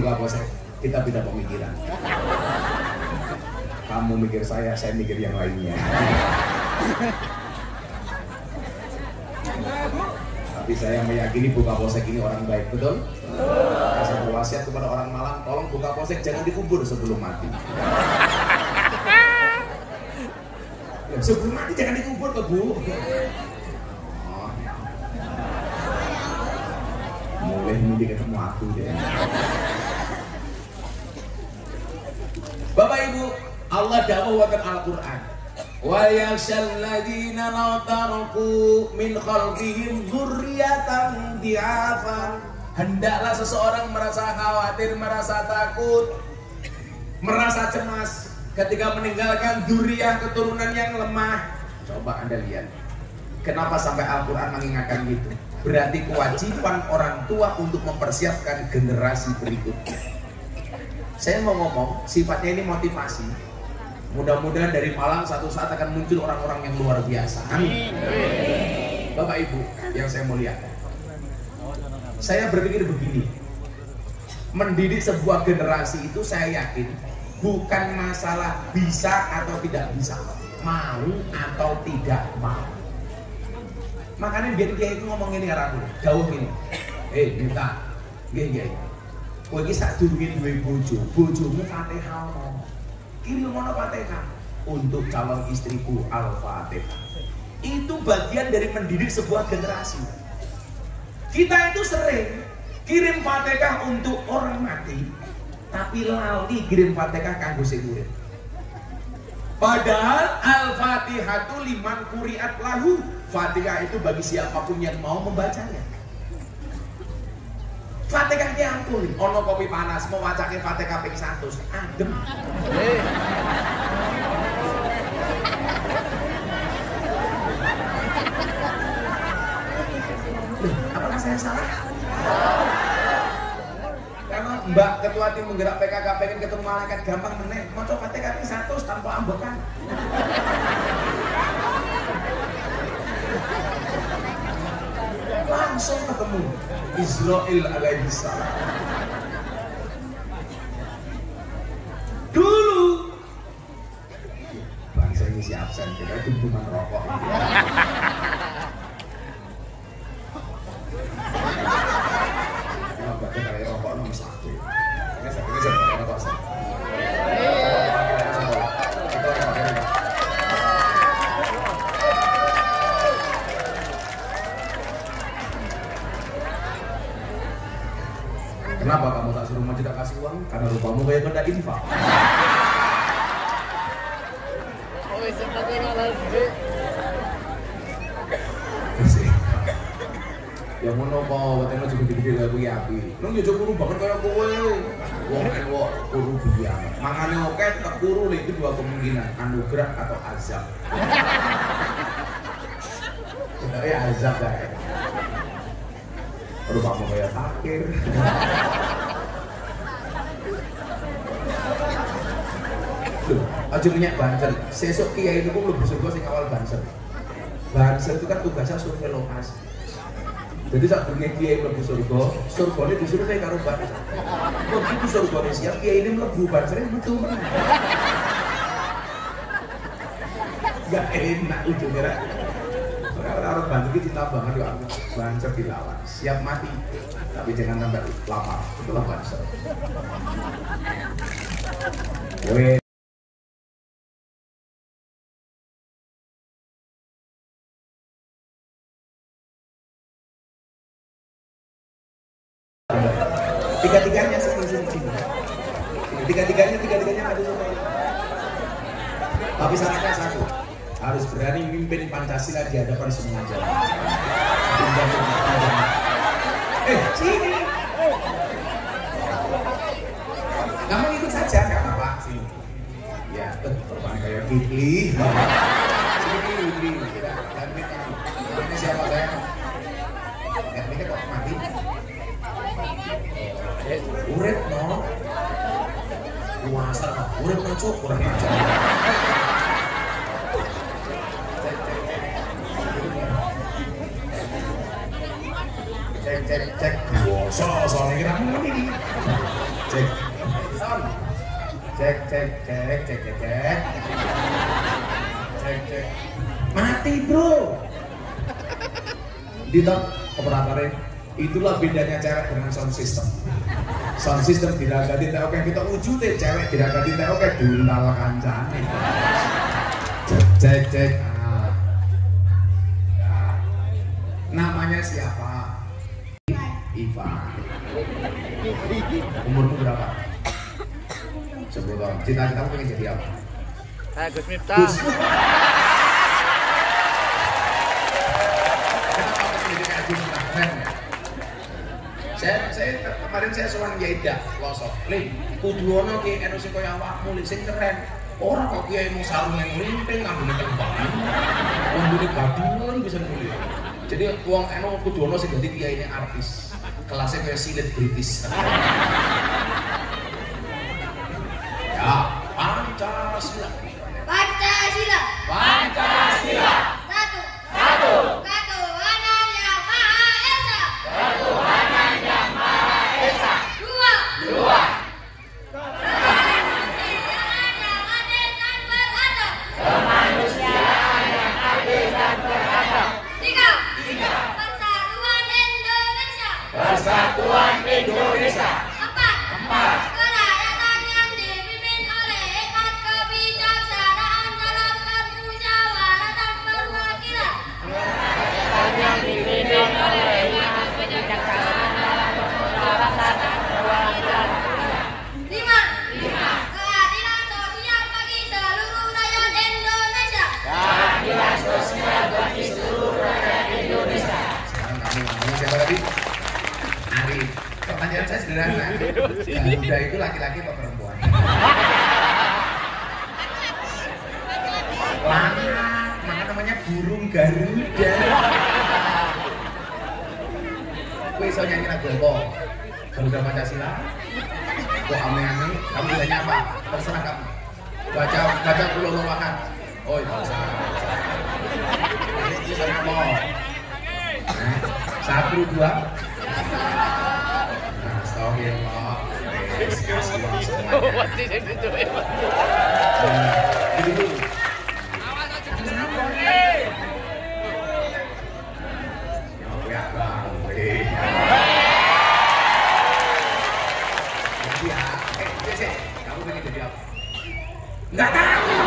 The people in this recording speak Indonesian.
buka puasa, kita beda pemikiran. Kamu mikir saya mikir yang lainnya. Tapi saya meyakini buka posek ini orang baik, betul? Saya berwasiat kepada orang Malang, tolong buka posek jangan dikubur sebelum mati. Sebelum mati jangan dikubur ke Bu. Mulai ini ketemu aku deh. Bapak Ibu, Allah dawuh wonten Al-Qur'an. Wa yakhshal ladzina law taraku min khalfihim dzurriyyatan dhi'afan. Hendaklah seseorang merasa khawatir, merasa takut, merasa cemas ketika meninggalkan dzurriyyah keturunan yang lemah. Coba Anda lihat. Kenapa sampai Al-Qur'an mengingatkan gitu? Berarti kewajiban orang tua untuk mempersiapkan generasi berikutnya. Saya mau ngomong, sifatnya ini motivasi. Mudah-mudahan dari Malang satu saat akan muncul orang-orang yang luar biasa. Amin. Bapak Ibu yang saya muliakan, saya berpikir begini, mendidik sebuah generasi itu saya yakin bukan masalah bisa atau tidak bisa, mau atau tidak mau. Makanya biar dia itu ngomong ini arahku, jauh ini. Minta, gini. Kowe iki sadurunge duwe bojo, bojomu Fatihah ono. Kirim ono Fatihah untuk calon istriku Al-Fatihah. Itu bagian dari mendidik sebuah generasi. Kita itu sering kirim Fatihah untuk orang mati, tapi lali kirim Fatihah kanggo sing urip. Padahal Al-Fatihatu liman quri'at lahu. Fatihah itu bagi siapapun yang mau membacanya. Fatihah ki ampun, ono kopi panas mau wacake Fatihah ping 100, adem. Apakah saya salah? Karena Mbak Ketua Tim Penggerak PKK pengen ketemu malaikat gampang meneh, maca Fatihah ping 100 tanpa ambekan. Langsung ketemu Israel alaihi salam. Dulu bangsa ini si absen, kita cuma rokok. Kenapa baca kali rokok nomor 1? Ini saya rokok sih. Kenapa kamu tak suruh masjid tak kasih uang? Karena rupamu kayak benda infak. Ya ngono kok, wetenge juga gede-gede lagu ya api. Nang yo kuru banget kaya kowe. Wong elok kuru biang. Mangane oke tetep kuru itu dua kemungkinan, anugerah atau azab. Sebenarnya azab ya. Rupamu kayak fakir. Loh, aja minyak Banser. Sesuk kiai itu lebih surga sing awal Banser. Banser itu kan tugasnya survei lokasi. Jadi saat dunia kiai mlebu surga, surgane disurvei karo Banser. Begitu surgane siap, kiai ini mlebu Banser metu meneh. Gak enak ujungnya. Orang Banser cinta banget ya, Banser dilawan, siap mati, tapi jangan sampai lapar. Itulah Banser. Tiga-tiganya sini. Tiga-tiganya maju semua. Tapi syaratnya satu, harus berani memimpin Pancasila di hadapan semua jalan. Sini. Kamu ikut saja, nggak apa-apa. Sini. Ya, terbang kayak Kikli. Sini. Ini siapa saya? Ini kok mati. Urip no. Puasa, urip no cuk, kurang ajar. Cek. Puasa, soalnya kita ini. Cek. Son. Cek. Cek. Mati, Bro. Di top operatornya. Itulah bedanya cewek dengan sound system. Sound system diragati TOK kita wujudnya cewek diragati TOK dundal kancane. Cek. Namanya siapa? Ivan. Umurmu berapa? 10 tahun. Cita-citamu pengen jadi apa? Gus Miftah. Kenapa pengen jadi kayak Gus Miftah? Keren ya? Saya kemarin saya sowan Kiai Dah Losok. Lih, kudu ono ki enu sing kaya awakmu lih sing keren. Ora kok kiai mung sarung yang linting ngambune terbang. Ngambune gadungan bisa nulis. Jadi wong enu kudu ono sing dadi kiai artis. Kelasnya kayak silet British. Ya, Pancasila. Satu. Ketuhanan Yang Maha Esa. Dua. Kemanusiaan yang adil dan beradab. Tiga. Persatuan Indonesia. Empat. Kerakyatan yang dipimpin oleh hikmat kebijaksanaan dalam permusyawaratan perwakilan. Lima. Keadilan sosial bagi seluruh rakyat Indonesia. Sekarang siapa tadi? Arif. Pertanyaan saya sederhana. Garuda itu laki-laki atau perempuan? Lama, maka namanya burung Garuda. Gue bisa nyanyi lagu apa? Garuda Pancasila? Kok ame-ame? Kamu bisanya apa? Terserah kamu. Baca pulau lowakan. Oh itu salah. Ini bisa apa? 1, 2. Astagfirullah. Kasih uang semuanya. Jadi dulu. Ya bang. Jadi ya. Kamu pengen jadi apa? Nggak tahu.